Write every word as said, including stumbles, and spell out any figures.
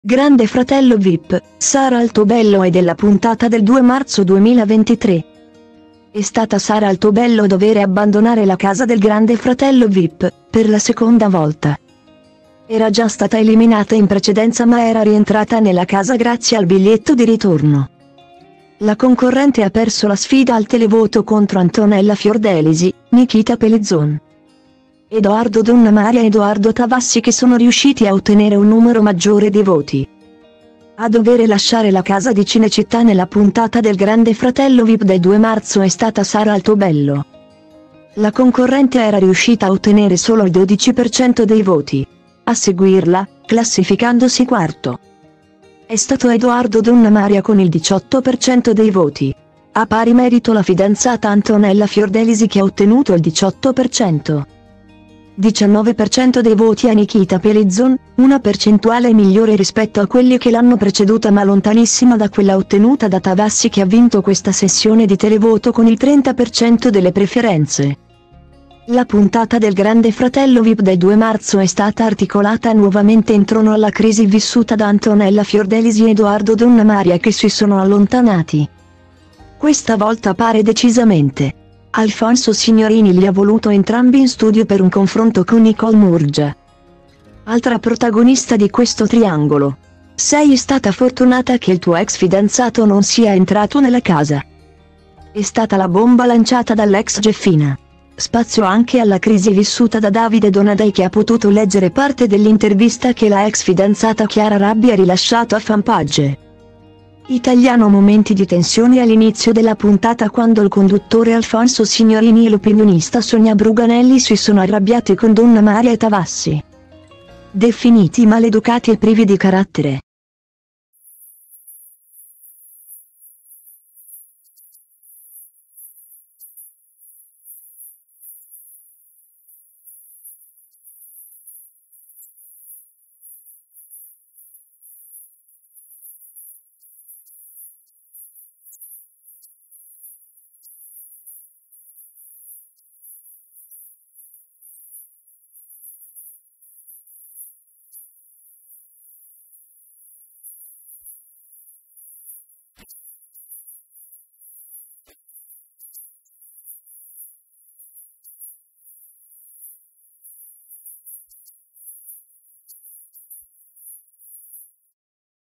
Grande Fratello V I P, Sara Altobello è della puntata del due marzo duemilaventitré. È stata Sara Altobello a dover abbandonare la casa del Grande Fratello V I P, per la seconda volta. Era già stata eliminata in precedenza ma era rientrata nella casa grazie al biglietto di ritorno. La concorrente ha perso la sfida al televoto contro Antonella Fiordelisi, Nikita Pellizzon, Edoardo Donnamaria e Edoardo Tavassi, che sono riusciti a ottenere un numero maggiore di voti. A dover lasciare la casa di Cinecittà nella puntata del Grande Fratello V I P del due marzo è stata Sara Altobello. La concorrente era riuscita a ottenere solo il dodici per cento dei voti. A seguirla, classificandosi quarto, è stato Edoardo Donnamaria con il diciotto per cento dei voti. A pari merito la fidanzata Antonella Fiordelisi, che ha ottenuto il diciotto per cento. diciannove per cento dei voti a Nikita Pellizzon, una percentuale migliore rispetto a quelli che l'hanno preceduta ma lontanissima da quella ottenuta da Tavassi, che ha vinto questa sessione di televoto con il trenta per cento delle preferenze. La puntata del Grande Fratello V I P del due marzo è stata articolata nuovamente intorno alla crisi vissuta da Antonella Fiordelisi e Edoardo Donnamaria, che si sono allontanati. Questa volta pare decisamente Alfonso Signorini li ha voluto entrambi in studio per un confronto con Nicole Murgia, altra protagonista di questo triangolo. Sei stata fortunata che il tuo ex fidanzato non sia entrato nella casa. È stata la bomba lanciata dall'ex Geffina. Spazio anche alla crisi vissuta da Davide Donadei, che ha potuto leggere parte dell'intervista che la ex fidanzata Chiara Rabbi ha rilasciato a Fanpage Italiano. Momenti di tensione all'inizio della puntata, quando il conduttore Alfonso Signorini e l'opinionista Sonia Bruganelli si sono arrabbiati con Donnamaria e Tavassi, definiti maleducati e privi di carattere.